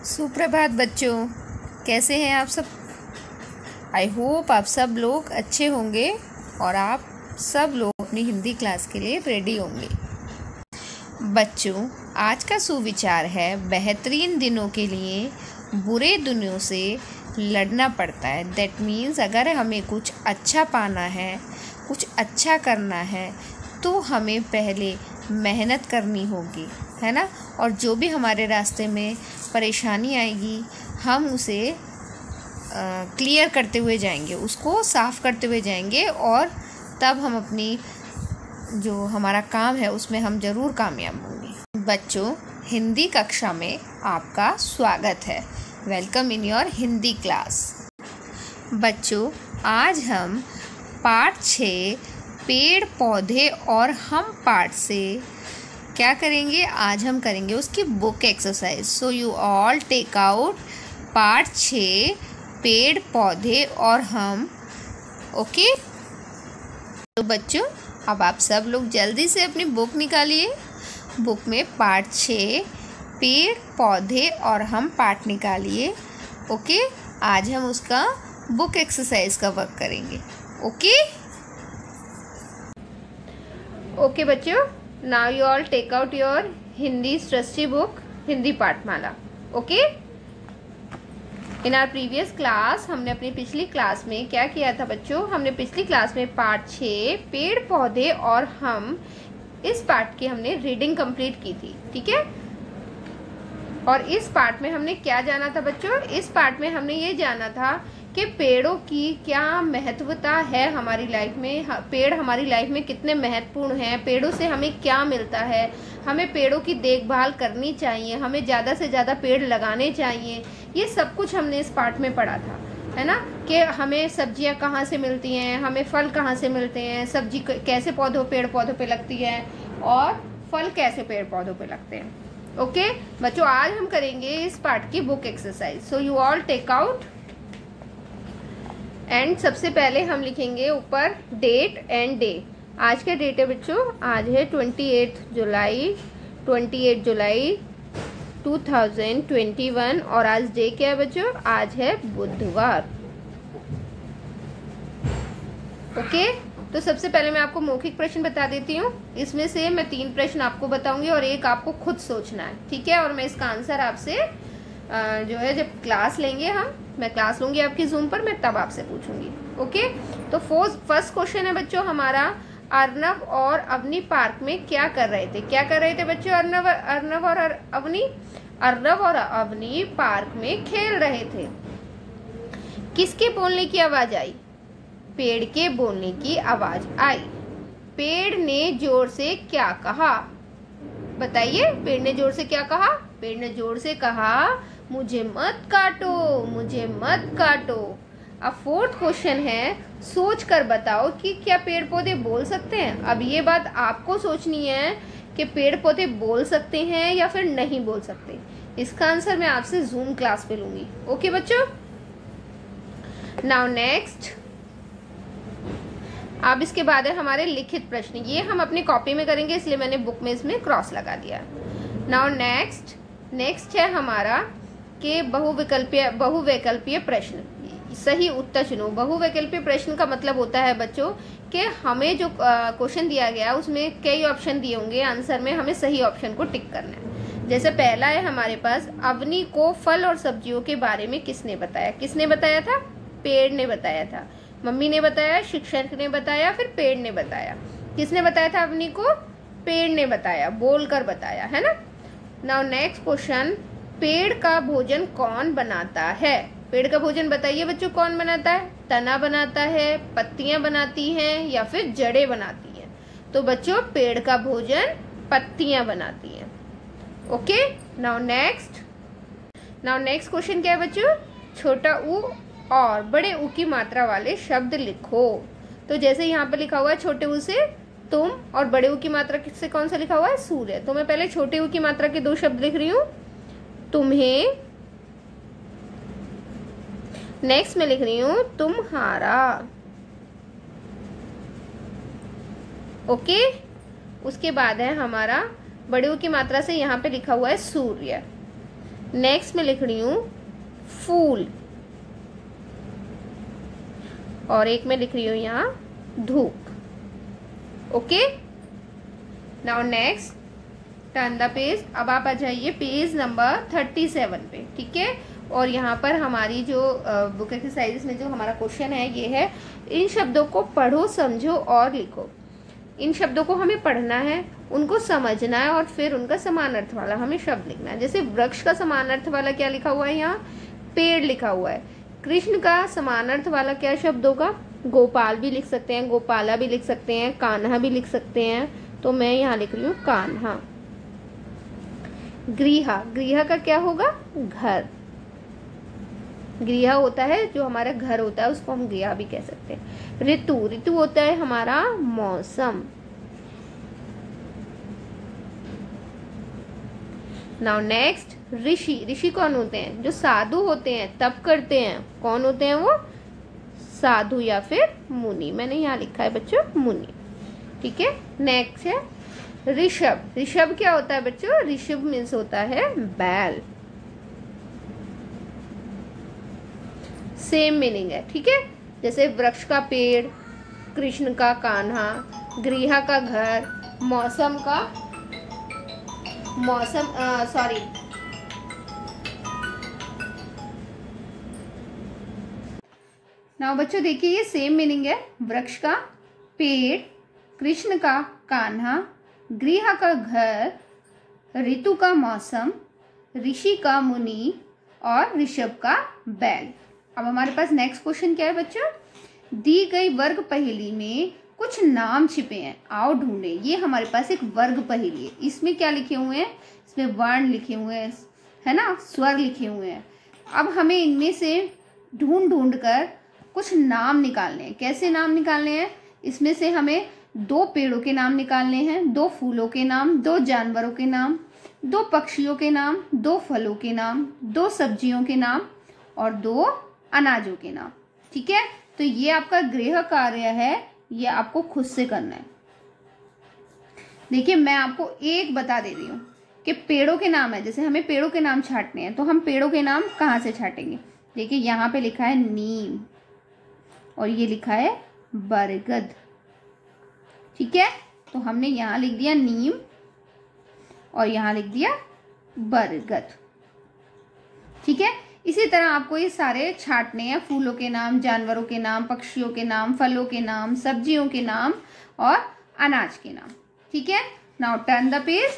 सुप्रभात बच्चों, कैसे हैं आप सब। आई होप आप सब लोग अच्छे होंगे और आप सब लोग अपनी हिंदी क्लास के लिए रेडी होंगे। बच्चों, आज का सुविचार है, बेहतरीन दिनों के लिए बुरे दिनों से लड़ना पड़ता है। दैट मीन्स अगर हमें कुछ अच्छा पाना है, कुछ अच्छा करना है, तो हमें पहले मेहनत करनी होगी, है ना। और जो भी हमारे रास्ते में परेशानी आएगी, हम उसे क्लियर करते हुए जाएंगे, उसको साफ़ करते हुए जाएंगे, और तब हम अपनी जो हमारा काम है उसमें हम ज़रूर कामयाब होंगे। बच्चों, हिंदी कक्षा में आपका स्वागत है। Welcome in your Hindi class. बच्चों, आज हम पाठ 6 पेड़ पौधे और हम पाठ से क्या करेंगे, आज हम करेंगे उसकी book exercise. So you all take out पाठ 6 पेड़ पौधे और हम। ओके, तो बच्चों अब आप सब लोग जल्दी से अपनी बुक निकालिए। बुक में पाठ 6 पेड़ पौधे और हम पाठ निकालिए। ओके, आज हम उसका बुक एक्सरसाइज का वर्क करेंगे। ओके बच्चों, now you all take out your Hindi trusty book, Hindi पाठमाला। Okay, in our previous class हमने अपनी पिछली क्लास में क्या किया था बच्चों, हमने पिछली क्लास में पाठ 6 पेड़ पौधे और हम, इस पाठ की हमने रीडिंग कंप्लीट की थी। ठीक है, और इस पाठ में हमने क्या जाना था बच्चों, इस पाठ में हमने ये जाना था कि पेड़ों की क्या महत्वता है हमारी लाइफ में, पेड़ हमारी लाइफ में कितने महत्वपूर्ण हैं, पेड़ों से हमें क्या मिलता है, हमें पेड़ों की देखभाल करनी चाहिए, हमें ज़्यादा से ज़्यादा पेड़ लगाने चाहिए। ये सब कुछ हमने इस पाठ में पढ़ा था, है ना, कि हमें सब्जियां कहाँ से मिलती हैं, हमें फल कहाँ से मिलते हैं, सब्जी कैसे पेड़ पौधों पे लगती है, और फल कैसे पेड़ पौधों पे लगते हैं। ओके बच्चों, आज हम करेंगे इस पाठ की book exercise. So you all take out and सबसे पहले हम लिखेंगे ऊपर डेट एंड डे। आज का डेट है बच्चों, आज है 28 जुलाई 2021 और आज डे क्या है बच्चों, आज है बुधवार। ओके, तो सबसे पहले मैं आपको मौखिक प्रश्न बता देती हूँ। इसमें से मैं 3 प्रश्न आपको बताऊंगी और एक आपको खुद सोचना है। ठीक है, और मैं इसका आंसर आपसे जो है जब क्लास लेंगे मैं क्लास लूंगी आपकी जूम पर, मैं तब आपसे पूछूंगी। ओके, तो फर्स्ट क्वेश्चन है बच्चों हमारा, अर्नव और अवनी पार्क में क्या कर रहे थे। क्या कर रहे थे बच्चों, अर्नव और अवनी, अर्नव और अवनी पार्क में खेल रहे थे। किसके बोलने की आवाज आई, पेड़ के बोलने की आवाज आई। पेड़ ने जोर से क्या कहा, बताइए, पेड़ ने जोर से क्या कहा। पेड़ ने जोर से कहा, मुझे मत काटो, मुझे मत काटो। अब फोर्थ क्वेश्चन है, सोच कर बताओ कि क्या पेड़ पौधे बोल सकते हैं। अब ये बात आपको सोचनी है कि पेड़ पौधे बोल सकते हैं या फिर नहीं बोल सकते। इसका आंसर मैं आपसे जूम क्लास पे लूंगी। ओके बच्चों, नाउ नेक्स्ट, अब इसके बाद है हमारे लिखित प्रश्न। ये हम अपनी कॉपी में करेंगे, इसलिए मैंने बुक में इसमें क्रॉस लगा दिया। नाउ नेक्स्ट है हमारा कि बहुविकल्पीय प्रश्न, सही उत्तर चुनो। बहुविकल्पीय प्रश्न का मतलब होता है बच्चों कि हमें जो क्वेश्चन दिया गया उसमें कई ऑप्शन दिए होंगे, आंसर में हमें सही ऑप्शन को टिक करना है। जैसे पहला है हमारे पास, अवनी को फल और सब्जियों के बारे में किसने बताया। किसने बताया था, पेड़ ने बताया था। मम्मी ने बताया, शिक्षक ने बताया, फिर पेड़ ने बताया। किसने बताया था अवनी को, पेड़ ने बताया, बोलकर बताया, है ना। नाउ नेक्स्ट क्वेश्चन, पेड़ का भोजन कौन बनाता है। पेड़ का भोजन बताइए बच्चों, कौन बनाता है। तना बनाता है, पत्तियां बनाती हैं, या फिर जड़ें बनाती हैं। तो बच्चों पेड़ का भोजन पत्तियां बनाती हैं। ओके, नाउ नेक्स्ट क्वेश्चन क्या है बच्चों, छोटा ऊ और बड़े ऊ की मात्रा वाले शब्द लिखो। तो जैसे यहाँ पे लिखा हुआ है, छोटे ऊ से तुम और बड़े ऊ की मात्रा से कौन सा लिखा हुआ है, सूर्य। तो मैं पहले छोटे ऊ की मात्रा के 2 शब्द लिख रही हूँ, तुम्हें। नेक्स्ट में लिख रही हूँ तुम्हारा। ओके, उसके बाद है हमारा बड़े ऊ की मात्रा से यहाँ पे लिखा हुआ है सूर्य। नेक्स्ट मैं लिख रही हूँ फूल, और एक मैं लिख रही हूँ यहाँ धूप। Okay, now next turn the page. अब आप आ जाइए पेज नंबर 37 पे, ठीक है। और यहाँ पर हमारी जो बुक एक्सरसाइज में जो हमारा क्वेश्चन है ये है, इन शब्दों को पढ़ो, समझो और लिखो। इन शब्दों को हमें पढ़ना है, उनको समझना है और फिर उनका समान अर्थ वाला हमें शब्द लिखना है। जैसे वृक्ष का समान अर्थ वाला क्या लिखा हुआ है, यहाँ पेड़ लिखा हुआ है। कृष्ण का समान अर्थ वाला क्या शब्द होगा, गोपाल भी लिख सकते हैं, गोपाला भी लिख सकते हैं, कान्हा भी लिख सकते हैं, तो मैं यहाँ लिख रही हूँ कान्हा। गृहा, गृह का क्या होगा, घर। गृह होता है जो हमारा घर होता है, उसको हम गृह भी कह सकते हैं। ऋतु, ऋतु होता है हमारा मौसम। नाउ नेक्स्ट ऋषि, ऋषि कौन होते हैं, जो साधु होते हैं, तप करते हैं। कौन होते हैं वो, साधु या फिर मुनि। मैंने यहाँ लिखा है बच्चों मुनि, ठीक है। नेक्स्ट है ऋषभ, ऋषभ क्या होता है बच्चों, ऋषभ मीन्स होता है बैल। सेम मीनिंग है, ठीक है। जैसे वृक्ष का पेड़, कृष्ण का कान्हा, गृह का घर, मौसम का सॉरी नाउ बच्चों देखिए ये सेम मीनिंग है। वृक्ष का पेड़, कृष्ण का कान्हा, गृह का घर, ऋतु का मौसम, ऋषि का मुनि और ऋषभ का बैल। अब हमारे पास नेक्स्ट क्वेश्चन क्या है बच्चों, दी गई वर्ग पहेली में कुछ नाम छिपे हैं, आओ ढूंढे। ये हमारे पास एक वर्ग पहेली है। इसमें क्या लिखे हुए हैं, इसमें वर्ण लिखे हुए हैं, है ना, स्वर लिखे हुए हैं। अब हमें इनमें से ढूंढ कर कुछ नाम निकालने हैं। कैसे नाम निकालने हैं, इसमें से हमें 2 पेड़ों के नाम निकालने हैं, 2 फूलों के नाम, 2 जानवरों के नाम, 2 पक्षियों के नाम, 2 फलों के नाम, 2 सब्जियों के नाम और 2 अनाजों के नाम, ठीक है। तो ये आपका गृह कार्य है, ये आपको खुद से करना है। देखिए मैं आपको एक बता दे रही हूँ कि पेड़ों के नाम है, जैसे हमें पेड़ों के नाम छांटने हैं, तो हम पेड़ों के नाम कहाँ से छांटेंगे। देखिए यहाँ पे लिखा है नीम और ये लिखा है बरगद, ठीक है। तो हमने यहाँ लिख दिया नीम और यहाँ लिख दिया बरगद, ठीक है। इसी तरह आपको ये सारे छांटने हैं, फूलों के नाम, जानवरों के नाम, पक्षियों के नाम, फलों के नाम, सब्जियों के नाम और अनाज के नाम, ठीक है। Now turn the page.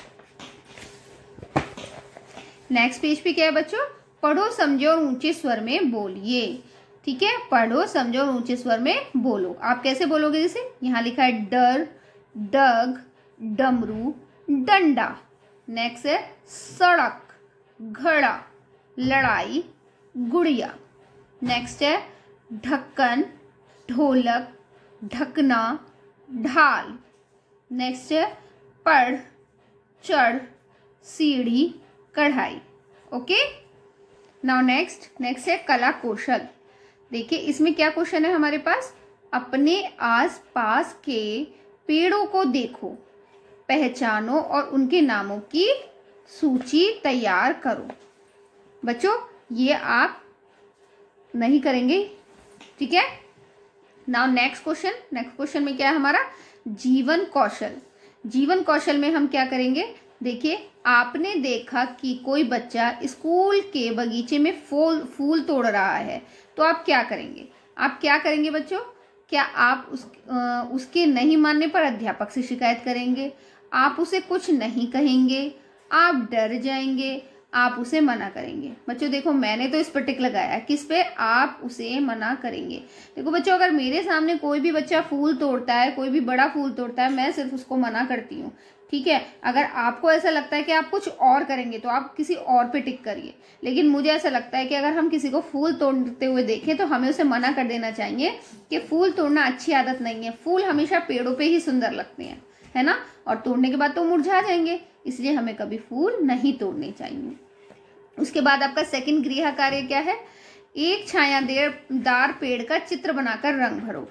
Next page पे क्या है बच्चों, पढ़ो, समझो और ऊंचे स्वर में बोलिए, ठीक है। पढ़ो, समझो और ऊंचे स्वर में बोलो। आप कैसे बोलोगे, जैसे यहाँ लिखा है डर, डग, डमरू, डंडा। नेक्स्ट है सड़क, घड़ा, लड़ाई, गुड़िया। नेक्स्ट है ढक्कन, ढोलक, ढकना, ढाल। नेक्स्ट है पढ़, चढ़, सीढ़ी, कढ़ाई। ओके, नाउ नेक्स्ट है कला कौशल। देखिए इसमें क्या क्वेश्चन है हमारे पास, अपने आस पास के पेड़ों को देखो, पहचानो और उनके नामों की सूची तैयार करो। बच्चों ये आप नहीं करेंगे, ठीक है। नाउ नेक्स्ट क्वेश्चन में क्या है हमारा, जीवन कौशल। जीवन कौशल में हम क्या करेंगे, देखिए आपने देखा कि कोई बच्चा स्कूल के बगीचे में फूल तोड़ रहा है, तो आप क्या करेंगे बच्चों, क्या आप उसके नहीं मानने पर अध्यापक से शिकायत करेंगे, आप उसे कुछ नहीं कहेंगे, आप डर जाएंगे, आप उसे मना करेंगे। बच्चों देखो मैंने तो इस पर टिक लगाया, किस पे, आप उसे मना करेंगे। देखो बच्चों अगर मेरे सामने कोई भी बच्चा फूल तोड़ता है, कोई भी बड़ा फूल तोड़ता है, मैं सिर्फ उसको मना करती हूँ, ठीक है। अगर आपको ऐसा लगता है कि आप कुछ और करेंगे तो आप किसी और पे टिक करिए, लेकिन मुझे ऐसा लगता है कि अगर हम किसी को फूल तोड़ते हुए देखें तो हमें उसे मना कर देना चाहिए कि फूल तोड़ना अच्छी आदत नहीं है। फूल हमेशा पेड़ों पे ही सुंदर लगते हैं, है ना, और तोड़ने के बाद तो मुरझा जाएंगे, इसलिए हमें कभी फूल नहीं तोड़ने चाहिए। उसके बाद आपका सेकंड गृह कार्य क्या है, एक छायादार पेड़ का चित्र बनाकर रंग भरो।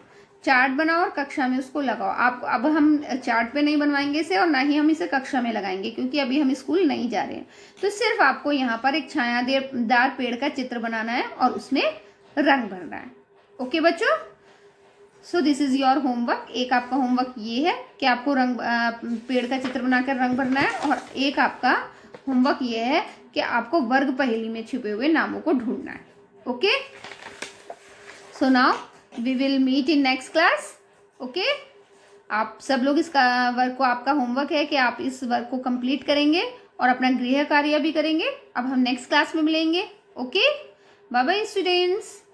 चार्ट बनाओ और कक्षा में उसको लगाओ। आप अब हम चार्ट पे नहीं बनवाएंगे इसे और ना ही हम इसे कक्षा में लगाएंगे, क्योंकि अभी हम स्कूल नहीं जा रहे हैं। तो सिर्फ आपको यहाँ पर एक छायादार पेड़ का चित्र बनाना है और उसमें रंग भरना है। ओके बच्चों, so this is your homework. एक आपका होमवर्क ये है कि आपको पेड़ का चित्र बनाकर रंग भरना है, और एक आपका होमवर्क ये है कि आपको वर्ग पहेली में छुपे हुए नामों को ढूंढना है। Okay, so now we will meet in next class. Okay, आप सब लोग इसका वर्क को, आपका होमवर्क है कि आप इस वर्क को कंप्लीट करेंगे और अपना गृह कार्य भी करेंगे। अब हम नेक्स्ट क्लास में मिलेंगे। Okay, bye bye students.